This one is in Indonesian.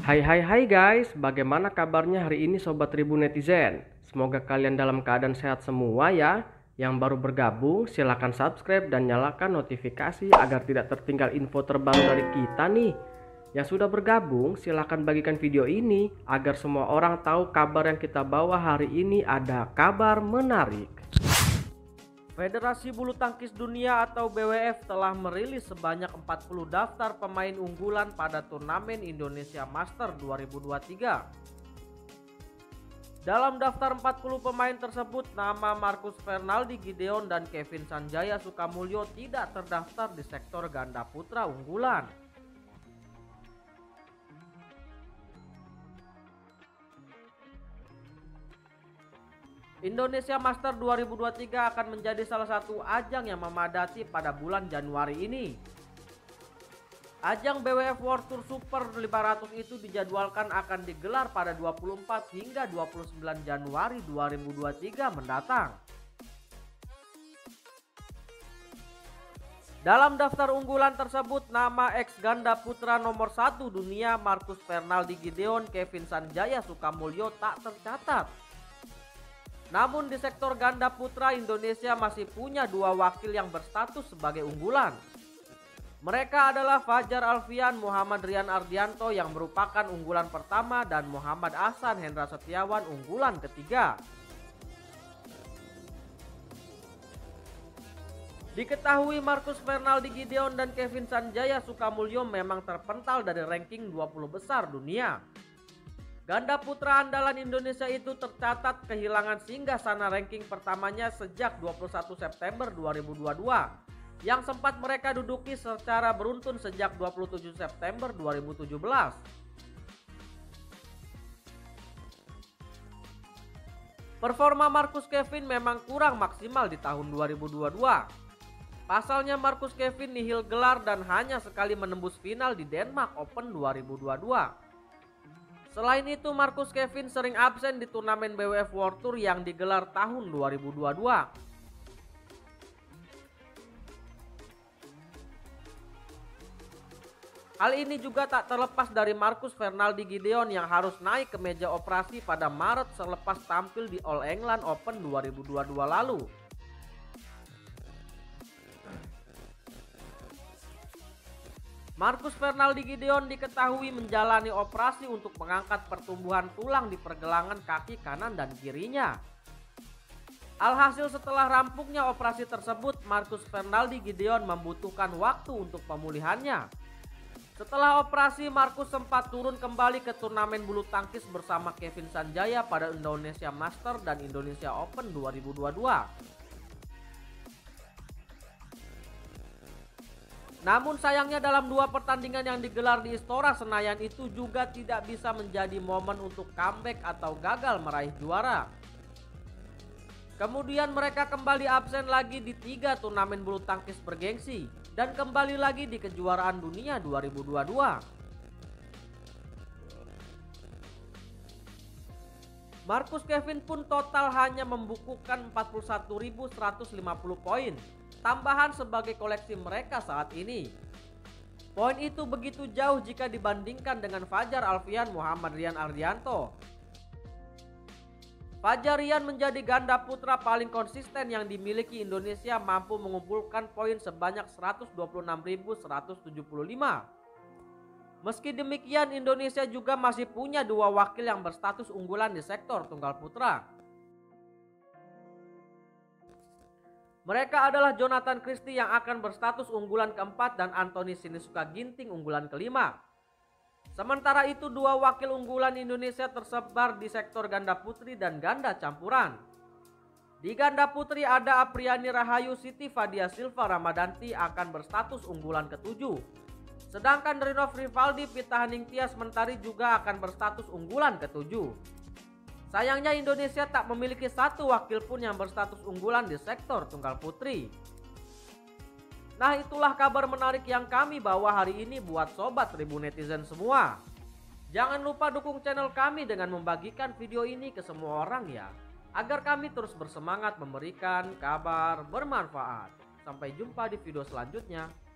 Hai guys, bagaimana kabarnya hari ini sobat ribu netizen? Semoga kalian dalam keadaan sehat semua ya. Yang baru bergabung silahkan subscribe dan nyalakan notifikasi agar tidak tertinggal info terbaru dari kita nih. Yang sudah bergabung silahkan bagikan video ini agar semua orang tahu kabar yang kita bawa hari ini ada kabar menarik. Federasi Bulu Tangkis Dunia atau BWF telah merilis sebanyak 40 daftar pemain unggulan pada turnamen Indonesia Master 2023. Dalam daftar 40 pemain tersebut, nama Marcus Fernaldi Gideon dan Kevin Sanjaya Sukamulyo tidak terdaftar di sektor ganda putra unggulan. Indonesia Master 2023 akan menjadi salah satu ajang yang memadati pada bulan Januari ini. Ajang BWF World Tour Super 500 itu dijadwalkan akan digelar pada 24 hingga 29 Januari 2023 mendatang. Dalam daftar unggulan tersebut, nama ex ganda putra nomor 1 dunia Marcus Fernaldi Gideon, Kevin Sanjaya Sukamulyo tak tercatat. Namun di sektor ganda putra, Indonesia masih punya dua wakil yang berstatus sebagai unggulan. Mereka adalah Fajar Alfian, Muhammad Rian Ardianto yang merupakan unggulan pertama dan Muhammad Ahsan Hendra Setiawan unggulan ketiga. Diketahui Marcus Fernaldi Gideon dan Kevin Sanjaya Sukamulyo memang terpental dari ranking 20 besar dunia. Ganda putra andalan Indonesia itu tercatat kehilangan singgasana ranking pertamanya sejak 21 September 2022 yang sempat mereka duduki secara beruntun sejak 27 September 2017. Performa Marcus Kevin memang kurang maksimal di tahun 2022. Pasalnya Marcus Kevin nihil gelar dan hanya sekali menembus final di Denmark Open 2022. Selain itu, Marcus Kevin sering absen di turnamen BWF World Tour yang digelar tahun 2022. Hal ini juga tak terlepas dari Marcus Fernaldi Gideon yang harus naik ke meja operasi pada Maret selepas tampil di All England Open 2022 lalu. Marcus Fernaldi Gideon diketahui menjalani operasi untuk mengangkat pertumbuhan tulang di pergelangan kaki kanan dan kirinya. Alhasil setelah rampungnya operasi tersebut, Marcus Fernaldi Gideon membutuhkan waktu untuk pemulihannya. Setelah operasi, Marcus sempat turun kembali ke turnamen bulu tangkis bersama Kevin Sanjaya pada Indonesia Master dan Indonesia Open 2022. Namun sayangnya dalam dua pertandingan yang digelar di Istora Senayan itu juga tidak bisa menjadi momen untuk comeback atau gagal meraih juara. Kemudian mereka kembali absen lagi di 3 turnamen bulu tangkis bergengsi dan kembali lagi di kejuaraan dunia 2022. Marcus Kevin pun total hanya membukukan 41.150 poin. Tambahan sebagai koleksi mereka saat ini. Poin itu begitu jauh jika dibandingkan dengan Fajar Alfian Muhammad Rian Ardianto. Fajar Rian menjadi ganda putra paling konsisten yang dimiliki Indonesia, mampu mengumpulkan poin sebanyak 126.175. Meski demikian, Indonesia juga masih punya dua wakil yang berstatus unggulan di sektor tunggal putra. Mereka adalah Jonathan Christie yang akan berstatus unggulan keempat dan Anthony Sinisuka Ginting unggulan kelima. Sementara itu dua wakil unggulan Indonesia tersebar di sektor ganda putri dan ganda campuran. Di ganda putri ada Apriani Rahayu Siti Fadia Silva Ramadanti akan berstatus unggulan ketujuh. Sedangkan Rinov Rivaldi Pita Haningtyas Mentari juga akan berstatus unggulan ketujuh. Sayangnya Indonesia tak memiliki satu wakil pun yang berstatus unggulan di sektor tunggal putri. Nah, itulah kabar menarik yang kami bawa hari ini buat sobat ribu netizen semua. Jangan lupa dukung channel kami dengan membagikan video ini ke semua orang ya, agar kami terus bersemangat memberikan kabar bermanfaat. Sampai jumpa di video selanjutnya.